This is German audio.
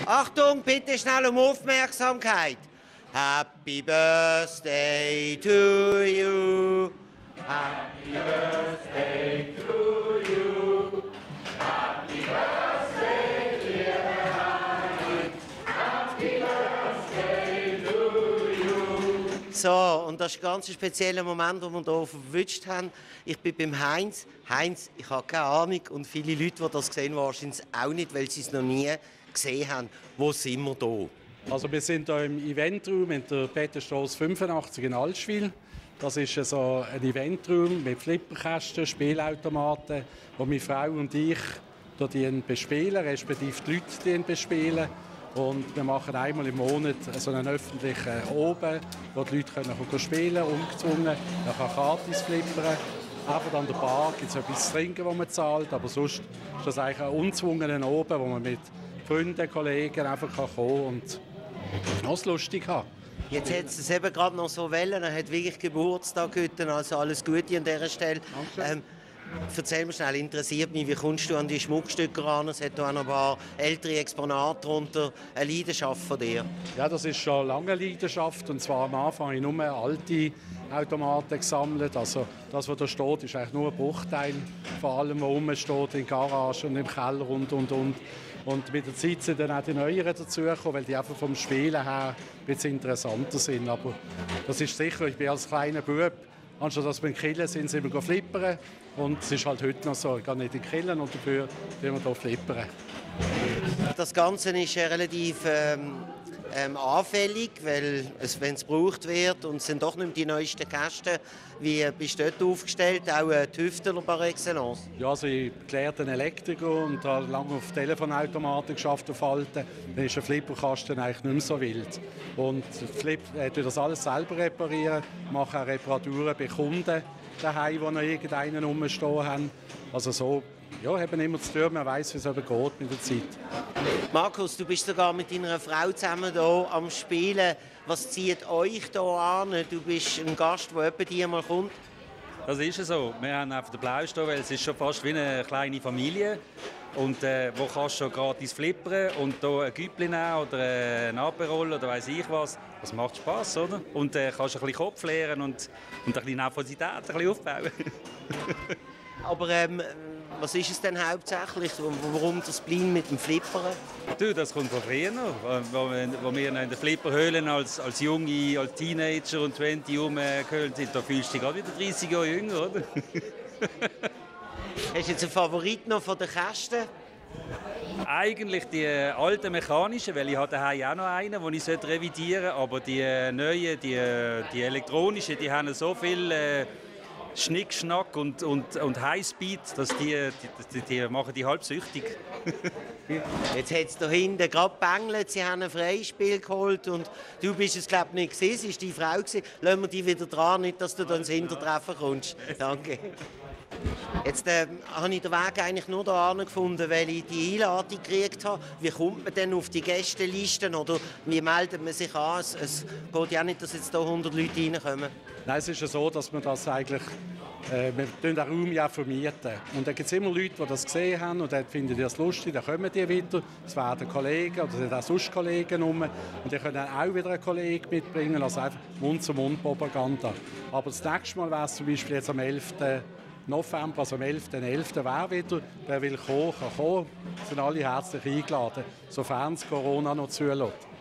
Achtung, bitte schnell um Aufmerksamkeit. Happy Birthday to you. Happy Birthday to you. Happy Birthday, dear Harry. Happy Birthday to you. So, und das ist ein ganz spezieller Moment, den wir hier verwünscht haben. Ich bin beim Heinz. Heinz, ich habe keine Ahnung und viele Leute, die das sehen, wahrscheinlich auch nicht, weil sie es noch nie gesehen haben. Wo sind wir hier? Also wir sind hier im Eventraum in der Peterstrasse 85 in Allschwil. Das ist so ein Eventraum mit Flipperkästen, Spielautomaten, wo meine Frau und ich bespielen, respektive die Leute bespielen. Und wir machen einmal im Monat so einen öffentlichen Oben, wo die Leute können spielen können, ungezwungen. Man kann Karten flippern. Einfach an der Bar gibt es etwas zu trinken, das man zahlt. Aber sonst ist das eigentlich ein ungezwungener Oben, wo man mit Freunden, Kollegen einfach kommen und es lustig haben. Jetzt hat es eben gerade noch so Wellen. Er hat wirklich Geburtstag heute, also alles Gute an dieser Stelle. Erzähl mir schnell, interessiert mich, wie kommst du an die Schmuckstücke ran? Es hat hier auch noch ein paar ältere Exponate darunter. Eine Leidenschaft von dir? Ja, das ist schon lange eine Leidenschaft. Und zwar am Anfang habe ich nur alte Automaten gesammelt. Also das, was da steht, ist eigentlich nur ein Bruchteil von allem, was rumsteht, in der Garage und im Keller und. Und mit der Zeit sind dann auch die Neueren dazugekommen, weil die einfach vom Spielen her ein bisschen interessanter sind. Aber das ist sicher, ich bin als kleiner Bub, anstatt dass wir in Killen sind wir flippern. Und es ist halt heute noch so, ich gehe nicht in Killen und dafür wir hier flippern. Das Ganze ist relativ anfällig, weil wenn es gebraucht wird und es sind doch nicht mehr die neuesten Kästen. Wie bist du dort aufgestellt? Auch ein Tüftler par excellence? Ja, also ich bin gelehrter Elektriker und habe lange auf Telefonautomaten geschafft auf Alten. Dann ist ein Flipperkasten eigentlich nicht mehr so wild. Und ich das alles selber reparieren, mache auch Reparaturen bei Kunden daheim, die noch irgendeinen rumstehen haben. Also so, ja, haben immer zu tun, man weiss, wie es eben geht mit der Zeit. Markus, du bist sogar mit deiner Frau zusammen hier am Spielen. Was zieht euch hier an? Du bist ein Gast, der etwa dir mal kommt. Das ist so. Wir haben einfach den Blaustall, weil es ist schon fast wie eine kleine Familie. Und wo kannst du schon gratis flippern und hier ein Güppli nehmen oder ein Aperol oder weiss ich was. Das macht Spass, oder? Und kannst ein bisschen Kopf leeren und ein bisschen Nervosität ein bisschen aufbauen. Aber was ist es denn hauptsächlich? Warum das Blind mit dem Flippern? Du, das kommt von früher noch. Wo wir in den Flipperhöhlen als Junge, als Teenager und 20 rumgehöhlt sind, da fühlst du dich gerade wieder 30 Jahre jünger, oder? Hast du jetzt einen Favorit noch von den Kästen? Eigentlich die alten mechanischen, weil ich habe daheim auch noch einen, den ich revidieren sollte. Aber die neuen, die elektronischen, die haben so viel Schnickschnack und Highspeed, dass die machen die halb süchtig. Jetzt hat es da hinten gerade gebängelt, sie haben ein Freispiel geholt und du bist es glaube ich nicht gewesen, es war deine Frau gewesen. Lassen wir dich wieder dran, nicht dass du dann ins Hintertreffen kommst. Danke. Jetzt habe ich den Weg eigentlich nur hierhin gefunden, weil ich die Einladung gekriegt habe. Wie kommt man denn auf die Gästelisten oder wie meldet man sich an? Es geht ja nicht, dass jetzt hier 100 Leute reinkommen. Nein, es ist ja so, dass wir das eigentlich wir den Raum ja vermieten. Und da gibt es immer Leute, die das gesehen haben und dann finden die das lustig, dann kommen die wieder. Es werden Kollegen oder sind auch sonst Kollegen rum. Und die können auch wieder einen Kollegen mitbringen, also einfach Mund-zu-Mund-Propaganda. Aber das nächste Mal wäre es zum Beispiel jetzt am 11. November, also am 11.11. Wer wieder, wer will kommen, kann kommen. Sind alle herzlich eingeladen, sofern es Corona noch zulässt.